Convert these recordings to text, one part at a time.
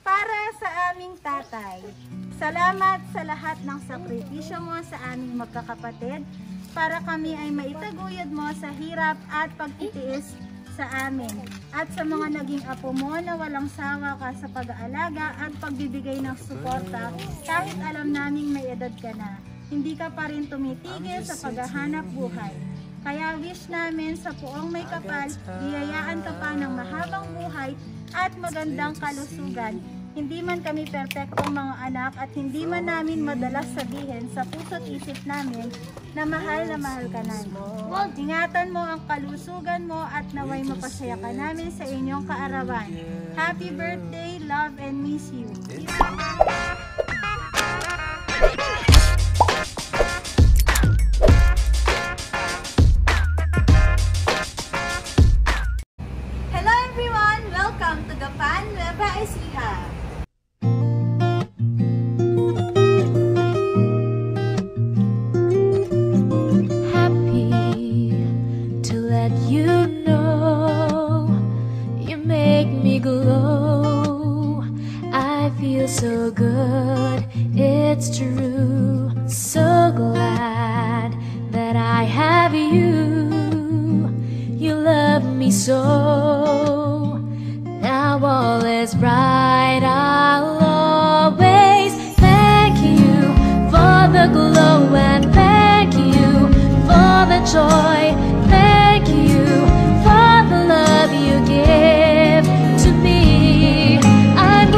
para sa aming tatay. Salamat sa lahat ng sakripisyo mo sa aming magkakapatid para kami ay maitaguyod mo sa hirap at pagtitiis sa amin. At sa mga naging apo mo na walang sawa ka sa pag-aalaga at pagbibigay ng suporta kahit alam naming may edad ka na. Hindi ka pa rin tumitigil sa paghahanap buhay. Kaya wish namin sa puong may kapal, biyayaan ka pa ng mahabang buhay at magandang kalusugan. Hindi man kami perpektong mga anak at hindi man namin madalas sabihin sa puso't isip namin na mahal ka namin. Ingatan mo ang kalusugan mo at naway mapasaya ka namin sa inyong kaarawan. Happy birthday, love and miss you. Hello everyone! Welcome to Gapan Nueva Ecija. So good, it's true. So glad that I have you. You love me so. Now all is bright. I'll always thank you for the glow and thank you for the joy. Thank you for the love you give to me. I'm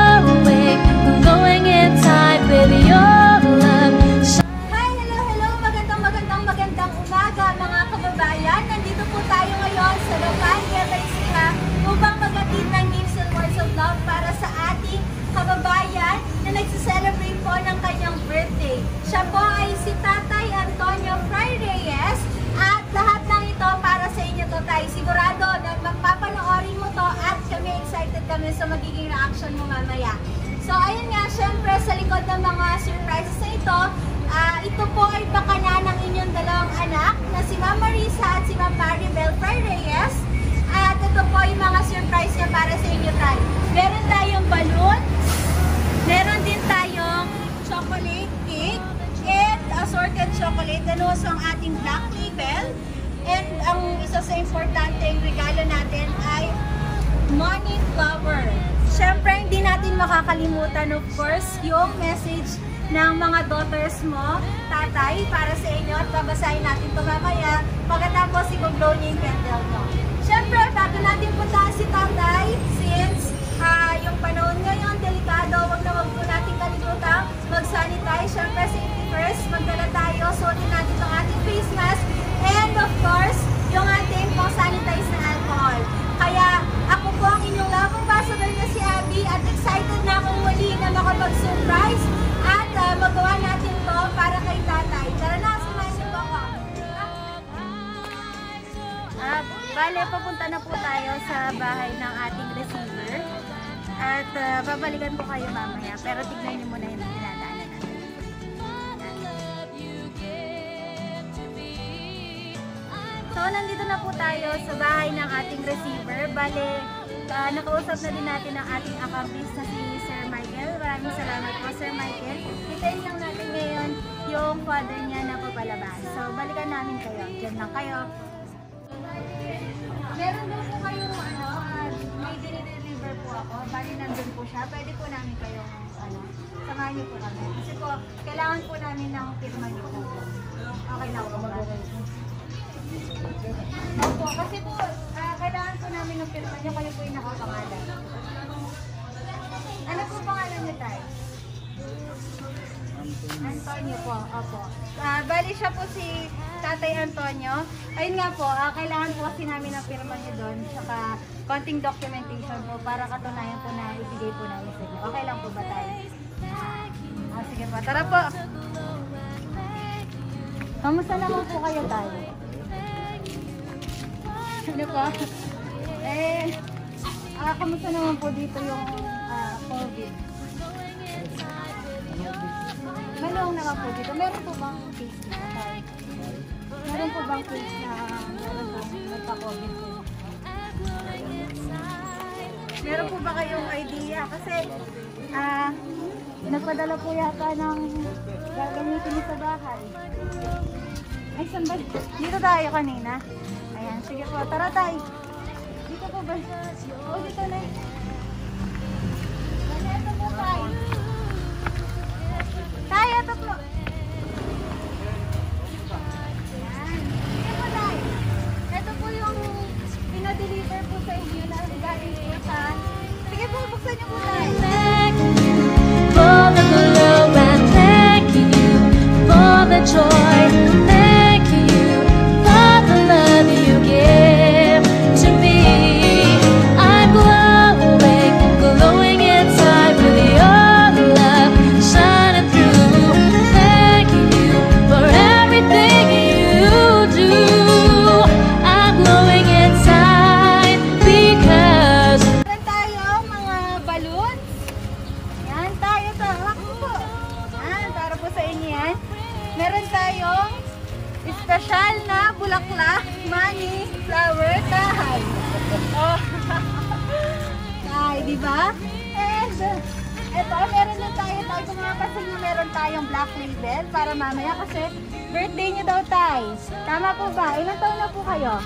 glowing in time with your love. Hi! Hello! Magandang umaga mga kababayan. Nandito po tayo ngayon sa Gapan Nueva Ecija upang maghatid ng gifts and words of love para sa ating kababayan na nagse-celebrate po ng kanyang birthday. Siya po ay si Tatay Antonio Fray Reyes at lahat ng ito para sa inyo to, Tay. Sigurado na magpapanoorin mo to at kami excited kami sa magiging reaction mo mamaya. So ayun nga, syempre sa likod ng mga surprises na ito po ay pakana ng inyong dalawang anak na si Ma'am Marisa at si Ma'am Maribel Fray Reyes. At ito po yung mga surprise niya para sa inyo, Tay. Meron tayong balloon, meron din tayong chocolate cake, and assorted chocolate, and also ang ating black label. And ang isa sa importanteng regalo natin ay money flower. Siyempre, hindi natin makakalimutan, of course, yung message ng mga daughters mo, Tatay, para sa inyo. At babasahin natin ito mamaya pagkatapos i-blow niya yung candle mo. Siyempre, bago natin puntahan si Tatay, since yung panahon ngayon, delikado, wag po natin kalimutan mag-sanitize. Siyempre, safety first, magdala tayo, suotin natin ang ating face mask, and of course, yung ating pang-sanitize na alcohol. Kaya, ako po ang inyong love ambassador na si Abby at excited na akong muli na makapag-surprise at magawa natin to para kay Tatay. Tara na, samahin niyo po ako. Bale, papunta na po tayo sa bahay ng ating receiver at babalikan ko kayo mamaya, pero tignan niyo muna yung dinadaanan natin. So, nandito na po tayo sa bahay ng ating receiver. Bale, nakausap na din natin ang ating accomplice na si Sir Michael. Maraming salamat po, Sir Michael. Hintayin lang natin ngayon yung father niya na papalabas. So, balikan namin kayo. Diyan lang kayo. Meron daw po kayong may dinideliver po ako. Bali, nandun po siya. Pwede po namin kayong samahan niyo po kami. Kasi po, kailangan po namin ng firma niyo po. Okay na po ba? Opo, kasi po, kailangan po namin ng firma niyo, kayo po yung nakapangalan. Ano po pangalan niyo, Tay? Antonio po, opo. Bali siya po si Tatay Antonio. Ayun nga po, kailangan po kasi namin ng firma niyo doon, saka konting documentation po para katunayan po na ibigay po namin sa inyo. Okay lang po ba, Tay? Sige po, tara po. Kamusta naman po kayo, Tay? Ano po? Kamusta naman po dito yung COVID? Malong na po dito. Meron po bang case na? Meron po bang case na meron po nagpa-COVID po? Meron po ba kayong idea? Kasi, nagpadala po yata ng gagamitin niyo sa bahay. Ay, saan ba? Dito tayo kanina. Ayan, sige po. Tara tayo. Dito po ba? Oo, dito na. Ito po tayo. Tayo, ito po. Ayan. Sige po tayo. Ito po yung pinadeliver po sa inyo na galing po sa... Sige po, buksan niyo po tayo. Thank you for the glow and thank you for the joy. Thank you for the love you give to me. I'm glowing, glowing inside with your love shining through. Thank you for everything you do. I'm glowing inside because Meron tayong mga balloons. Yan, tayo to. Hawak mo po. Yan, para po sa inyo yan. Meron tayong special na bulaklak, money, flower, tahay. Oh. Tahay, di ba? And, eto, meron din tayo. Kung mga kasi meron tayong black label para mamaya kasi birthday niyo daw tayo. Tama po ba? Ilang taon na po kayo?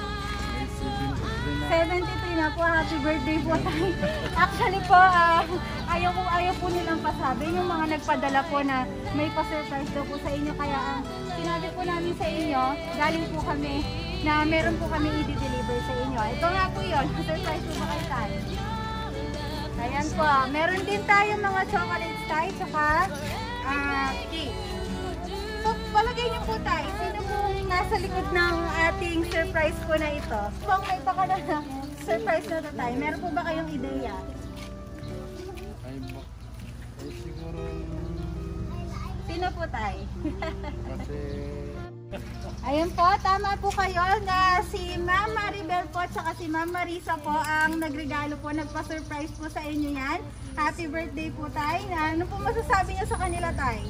73 na po, happy birthday po tayo. Actually po, ayaw po nilang pasabi. Yung mga nagpadala po na may pa-surprise daw po sa inyo. Kaya ang sinabi po namin sa inyo, galing po kami na meron po kami i-deliver sa inyo. Ito nga po yun, surprise po ba kayo tayo? Ayan po, meron din tayo mga chocolates tayo, tsaka cake. So, palagay niyo po tayo, sino po nasa likod ng ating surprise po na ito? Kung may baka na surprise na ito tayo, meron po ba kayong ideya? Ay siguro Sino po tayo? kasi Ayun po, tama po kayo na si Ma'am Maribel po at si Ma'am Marisa po ang nagregalo po, nagpa-surprise po sa inyo yan. Happy birthday po tayo. Ano po masasabi niyo sa kanila tayo?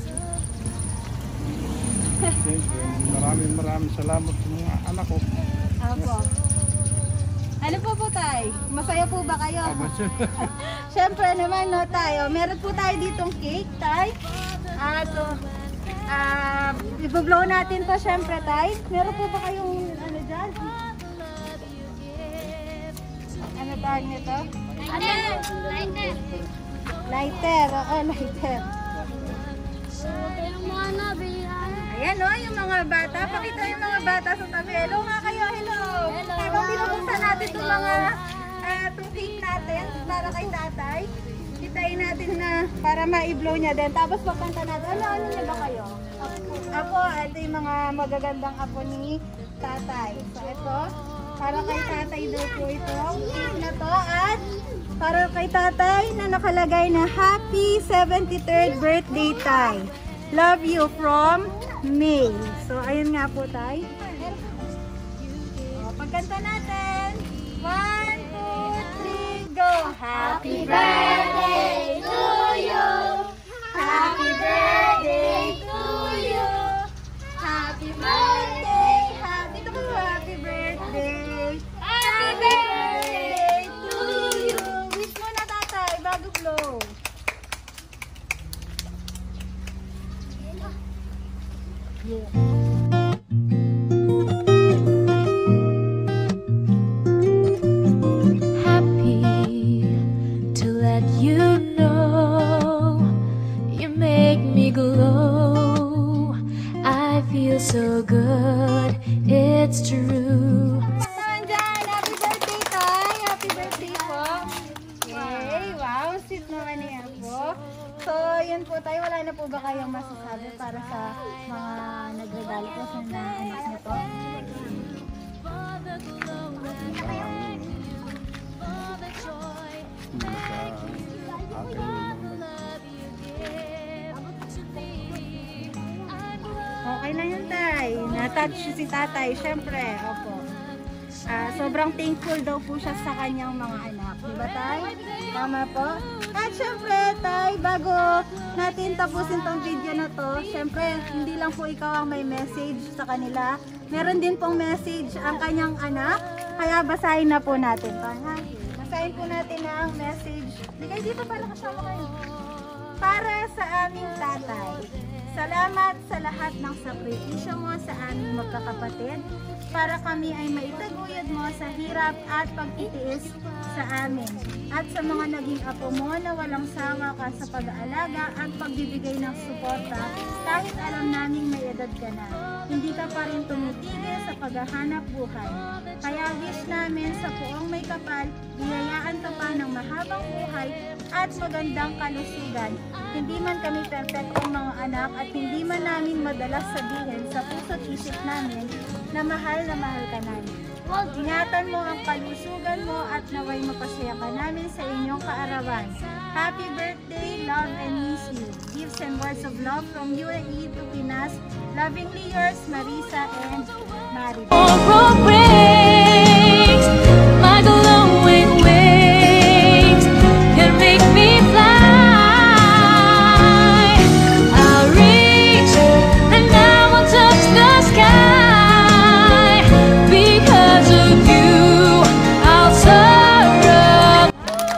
siyempre maraming salamat sa mga anak ko. Apo. Ano po tayo? Masaya po ba kayo? Kasi Siyempre naman no tayo. Meron po tayo ditong cake tayo. I-blow natin to siyempre tayo. Meron po ba kayong ano dyan? Ano tawag nito? lighter. Lighter. Oo, lighter. Yung mga nabihan. Ayan o, yung mga bata. Pakita yung mga bata sa tabi. Hello nga kayo, hello. Habang binubuksan natin itong mga itong cake natin para kay tatay. Kitain natin na para ma-blow niya din. Tapos pagkanta natin, ano niya ba kayo? Apo, ito yung mga magagandang apo ni tatay. So ito, para kay tatay daw po itong cake na to. At para kay tatay na nakalagay na Happy 73rd Birthday Tay. Love you from May. So, ayun nga po tayo. Pagkanta natin. 1, 2, 3, go! Happy birthday to you! Happy birthday to you! Happy birthday! Happy birthday! Happy birthday to you! Wish mo na tatay, bago blow. Happy to let you know you make me glow. I feel so good, it's true. Nandyan, happy birthday tay! Happy birthday po! Yay! Wow, sweet naman niya po. So, yun po tayo. Wala na po ba kayong masasabi para sa mga nagregalo po sa mga anak niyo po? Okay lang yun tay. Na-touch si tatay, syempre. Opo. Sobrang thankful daw po siya sa kanyang mga anak. Diba tay? Tama po. At syempre tay, bago natin tapusin tong video na to, syempre hindi lang po ikaw ang may message sa kanila. Meron din pong message ang kanyang anak. Kaya basahin na po natin. basahin po natin ang message. Ligay dito para kasama kayo. Para sa aming tatay, salamat sa lahat ng sakripisyo mo sa aming magkakapatid para kami ay maitaguyod mo sa hirap at pagtitiis sa amin at sa mga naging apo mo na walang sawa ka sa pag-aalaga at pagbibigay ng suporta kahit alam naming may edad ka na. Hindi ka pa rin tumitigil sa paghahanap buhay. Kaya wish namin sa puong may kapal, biyayaan ka pa ng mahabang buhay at magandang kalusugan. Hindi man kami perfectong mga anak at hindi man namin madalas sabihin sa puso't isip namin na mahal ka namin. Ingatan mo ang kalusugan mo at naway mapasaya ka namin sa inyong kaarawan. Happy birthday, love and miss you. Gifts and words of love from UAE to Pinas. Lovingly yours, Marisa and Maribel. My glowing wings can make me fly. I'll reach and I will touch the sky. Because of you, I'll soar.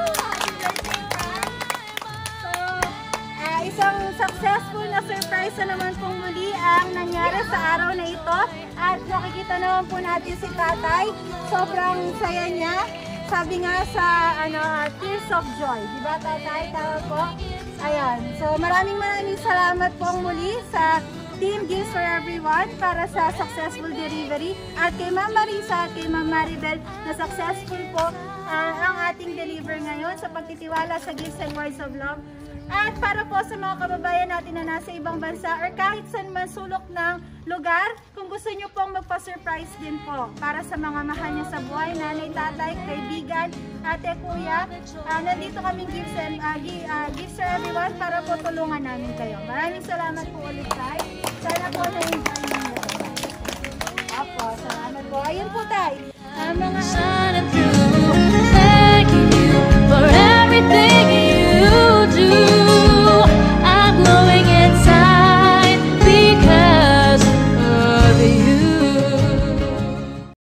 Isang successful na surprise na naman pong muli ang nangyari sa araw na ito. At nakikita naman po natin si tatay. Sobrang saya niya. Sabi nga sa Tears of Joy. Diba tatay? Tawag po? Ayan. So maraming salamat pong muli sa Team Gifts for Everyone para sa successful delivery. At kay Ma'am Marisa at kay Ma'am Maribel na successful po ang ating deliver ngayon sa pagtitiwala sa Gifts and Words of Love. At para po sa mga kababayan natin na nasa ibang bansa or kahit saan man sulok ng lugar, kung gusto nyo pong magpa-surprise din po para sa mga mahal nyo sa buhay, nanay, tatay, kaibigan, ate, kuya, nandito kaming Gifts for Everyone para po tulungan namin kayo. Maraming salamat po ulit tayo. Sana po na-enjoy nyo. Apo, salamat po. Ayun po tayo. Mga